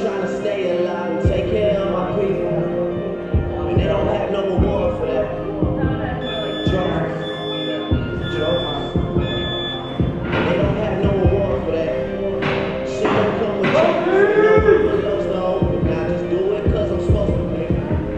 trying to stay alive and take care of my people. And they don't have no reward for that. Drugs. They don't have no reward for that. Shit don't come with drugs. Nobody else know. And I just do it because I'm supposed to, baby.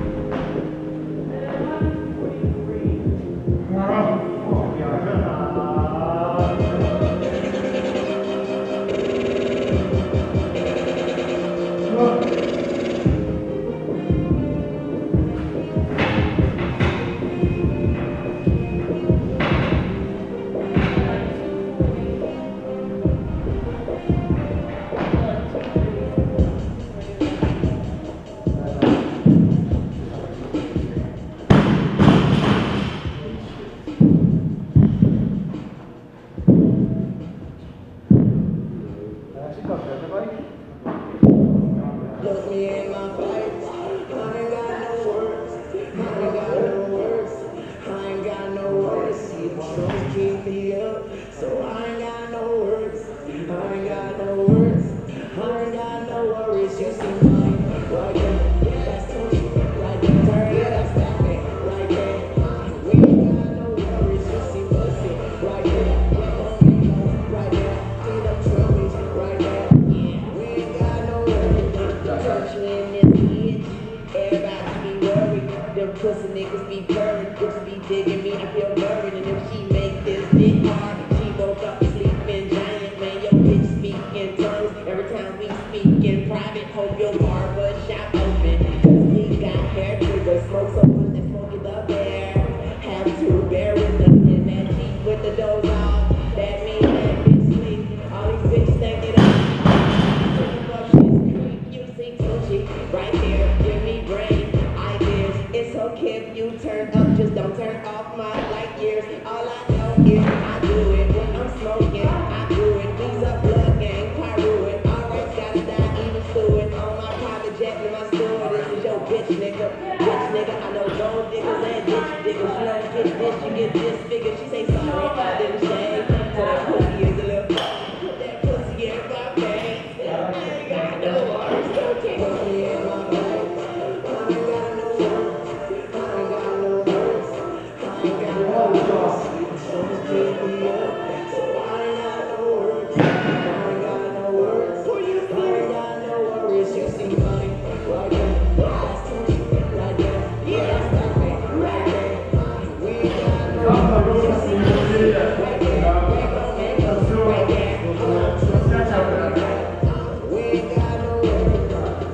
Look me in my face, I ain't got no words, I ain't got no words, I ain't got no words, see the drugs keep me up, so I ain't got no words, I ain't got no words, I ain't got no worries, you see mine, right there, yeah, that's Tunechi, right there, yeah, that's that man, right there, we ain't got no worries, you see pussy, right there, yeah, right there, see them trophies, right there, yeah, we ain't got no worries. In this bitch, everybody be worried. Them pussy niggas be purring, bitches be digging me, I feel buried. And if she make this dick hard, she woke up sleeping giant. Man, your bitch speak in tongues every time we speak in private. Hope your barber shop open, cause he got hair trigger. Smoke so much that smoke is up there. Have to bear with us in that Jeep with the doors off. That means that bitch sleep. All these bitches think it up. Right there, give me brain ideas. It's okay if you turn up, just don't turn off my light years. All I know is I do it when I'm smoking. I do it. These up blood gang, pyro. Alright, gotta die, even through it. On my private jet with my store. This is your bitch nigga. Bitch nigga, I know gold diggers and ditch diggers. You don't get this, you get this figure. She say sorry if I didn't shave. So that pussy is a little. Put that pussy in my face. I ain't got no words, don't take me in my face. I ain't got no words. I ain't got no words. I ain't got no words. So just keep me up. So I ain't got no words. I ain't got no words. I ain't got no worries. You see money right there. That's Tunechi right there. Yeah, that's that man right there. We ain't got no worries. You see money right there. Right there. We ain't got no worries.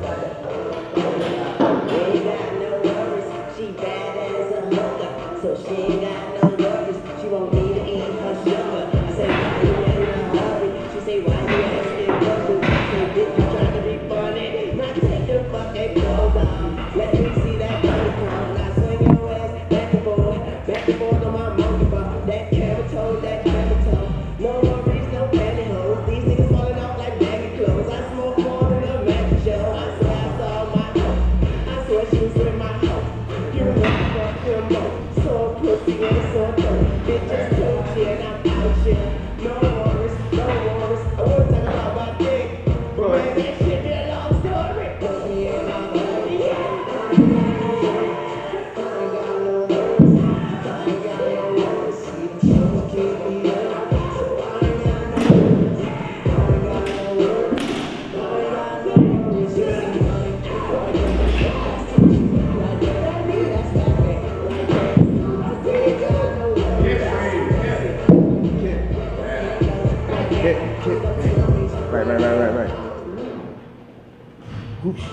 We ain't got no worries. She bad as a hooker, so she ain't got no worries. She won't need to eat her sugar. I say, why you in a hurry? She say, why you asking questions? I say, bitch, you trying to be funny? Now take the fucking clothes off. Let me see that body count. Now swing your ass back and forth on my monkey bar. That camel toe, that camel toe. No worries, no pantyhose. These niggas falling off like baggy clothes. I smoke more than a magic show. I swear I saw my hoe. I swear she was in my hoe. You wanna fuck him more. So pussy and so dirty. Bitches Tunechi and I'm out here. No worries, no worries. I wanna talk about my dick, but man, that shit be a long story. Put me in my body. I ain't got no worries. I ain't got no worries. See the trouble keep me up. So I ain't got no worries. I ain't got no worries. I ain't got no worries. You see money right there. That's Tunechi right there. That's that man right there. We ain't got no worries. Right. Whoosh.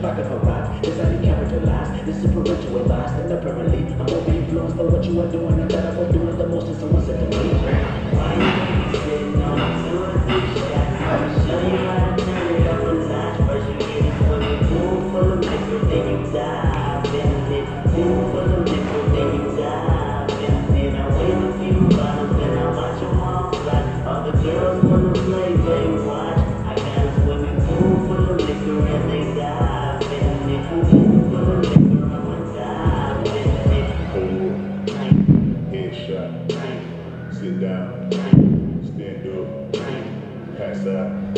if I could arrive, this I be capitalized. This is parental advice, and apparently I'm gonna be influenced by what you are doing, and that I'm gonna do it the most, and someone said to me, why you sitting on two or three shots? I'ma show you how to turn it up a notch. First you get a swimming pool full of liquor, then you dive in it. Pool full of liquor, then you dive in it. I wait a few bottles, then I watch them all fly. All the girls wanna play, they watch. I got a swimming pool full of liquor, and they dive in it. Pool full of liquor, I'ma dive in it. Headshot, sit down, stand up, pass out,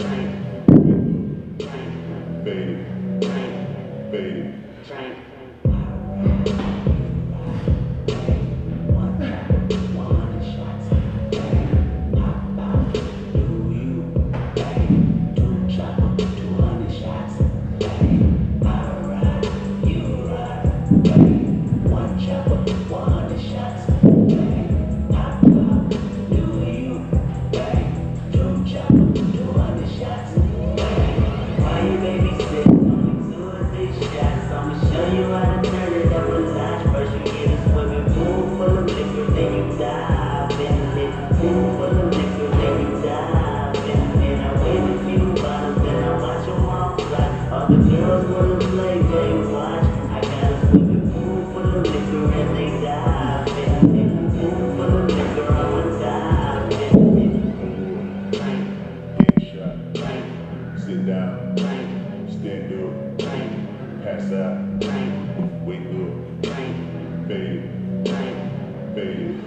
fade it, fade it. Sit down, stand up, pass out, wake up, fade it, fade it.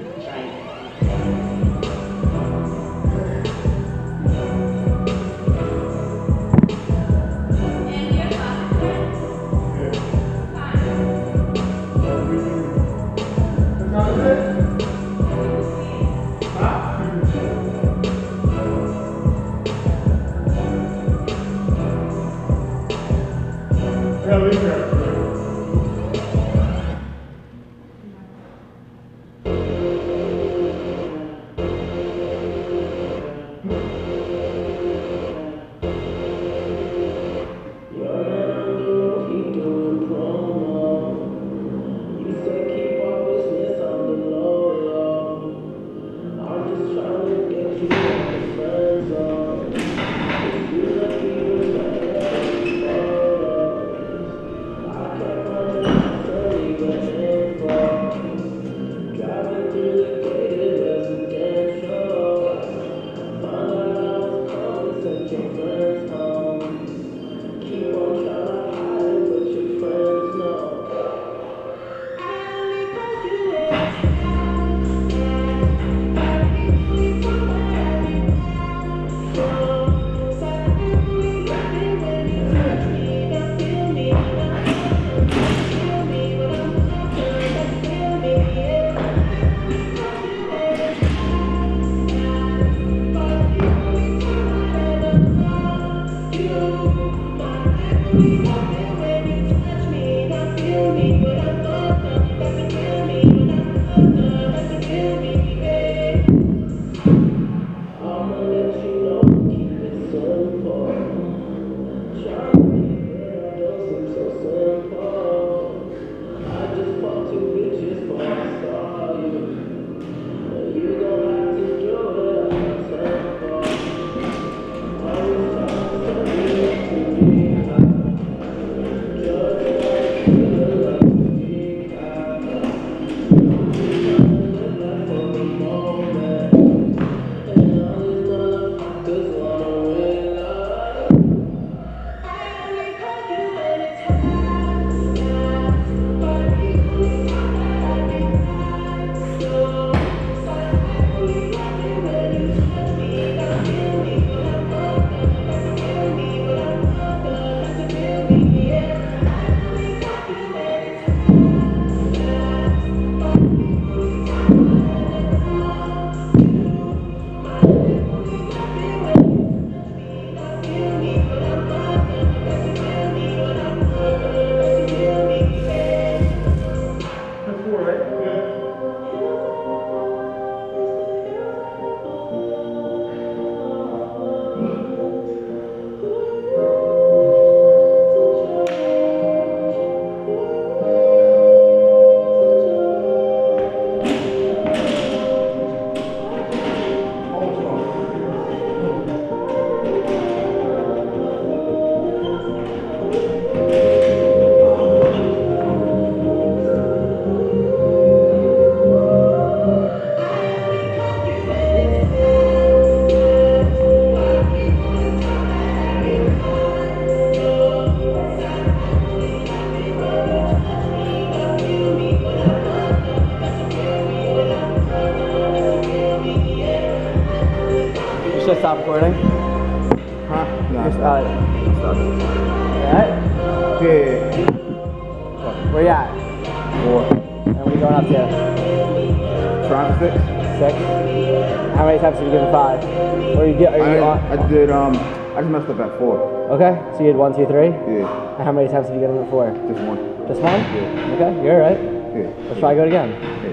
stop recording? Huh? No, Just, stop. Alright? Yeah. Where you at? 4. And what are you going up to? Trying 6. 6? How many times have you given 5? Or you get? Are you on? I did, I just messed up at 4. Okay, so you did 1, 2, 3? Yeah. And how many times have you given it 4? Just 1. Just 1? Yeah. Okay, you're alright. Yeah. Let's try go again. Yeah.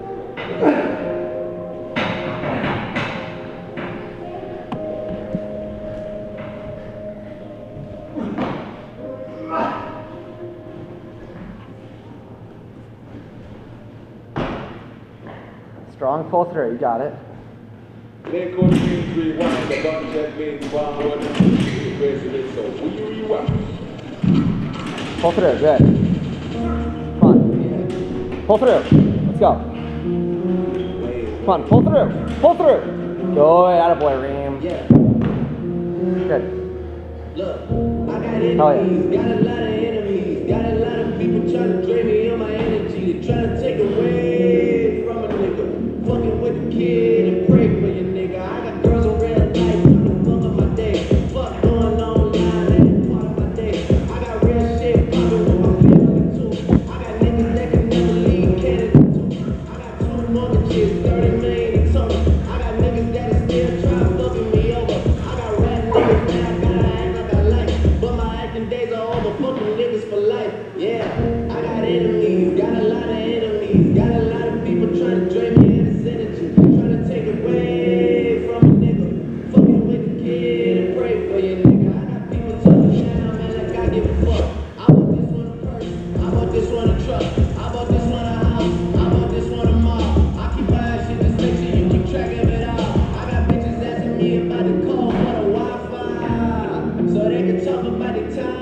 Strong pull through, you got it. Then Coach 3-1, the button check means bomb one. President, so who you out? Pull through, good. Come on. Pull through. Let's go. Come on, pull through. Pull through. Good, attaboy, Reem. Yeah. Good. Look, I got enemies, Oh, yeah. got a lot of enemies, got a lot of people trying to drain me on my energy, they trying to take away from a nigga, fucking with the kid and pray for your nigga. I got girls on red lights, what the fuck of my day, fuck going on live, that ain't part of my day. I got real shit popping with my family too. I got niggas that can never leave Canada too. I got 2 mortgages, 30 million in total. I got niggas that is still trying to fucking me over. I got rap niggas that I gotta act like I like, but my acting days are over. Fucking niggas for life. Yeah, I got enemies, got a lot of enemies, got a lot of people trying to drain me of this energy, trying to take away from a nigga, fucking with the kid and pray for your nigga. I got people talking down, man, like I give a fuck. I bought this one a purse, I bought this one a truck, I bought this one a house, I bought this one a mall. I keep buying shit just make sure you keep track of it all. I got bitches asking me about the call for the Wi-Fi, so they can talk about the time.